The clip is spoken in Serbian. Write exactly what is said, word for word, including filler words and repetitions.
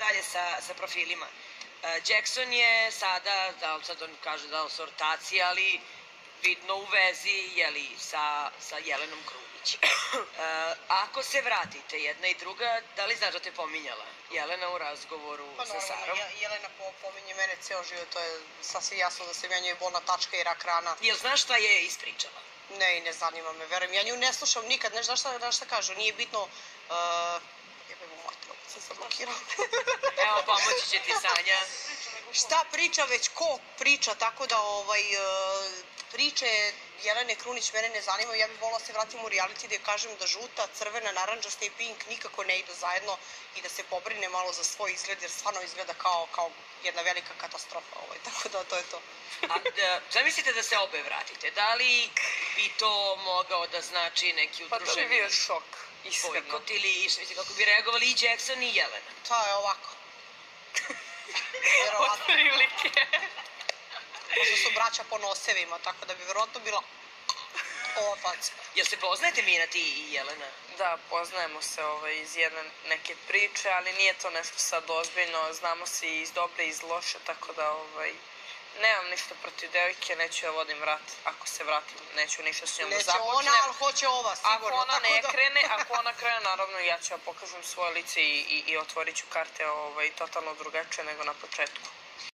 dalje sa profilima. Jackson je sada, da li sad on kaže da li su ortaci, ali vidno u vezi, jeli, sa Jelenom Krunić. Ako se vratite jedna i druga, da li znaš da te pominjala Jelena u razgovoru sa Sarom? Pa normalno, Jelena pominje mene ceo život, to je sasvim jasno da sam ja njoj bolna tačka i rak rana. Jel znaš šta je ispričala? Ne, ne zanima me, verujem, ja nju ne slušam nikad, ne znaš šta kažu, nije bitno... Jebemo matro, sam se blokirao. Evo, pomoći će ti Sanja. Šta priča, već ko priča, tako da priče Jelene Krunić mene ne zanima, ja bih volila da se vratim u reality da kažem da žuta, crvena, naranđasta i pink nikako ne idu zajedno i da se pobrine malo za svoj izgled, jer stvarno izgleda kao jedna velika katastrofa, tako da to je to. Zamislite da se obe vratite, da li bi to mogao da znači neki udruženi... Pa to bi bio šok, iskreno. Bojkot ili, mislim, kako bi reagovali i Jackson i Jelena? To je ovako. Od prilike. Možda su braća po nosevima, tako da bi verovatno bila ova faca. Jel se poznajete Mina, ti i Jelena? Da, poznajemo se iz jedne neke priče, ali nije to nešto sad ozbiljno, znamo se i iz dobre i iz loše, tako da nemam ništa protiv devojke, neću ja vodim vrat, ako se vratim, neću ništa s njom da započnem. Neće ona, ali hoće ova, sigurno. Ako ona ne krene, ako ona krene, naravno ja ću ja pokažem svoje lice i otvorit ću karte totalno drugačije nego na početku.